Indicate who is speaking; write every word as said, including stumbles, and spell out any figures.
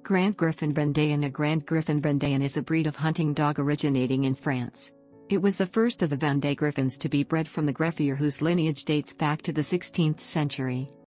Speaker 1: Grand Griffon Vendéen. A Grand Griffon Vendéen is a breed of hunting dog originating in France. It was the first of the Vendée Griffons to be bred from the Greffier, whose lineage dates back to the sixteenth century.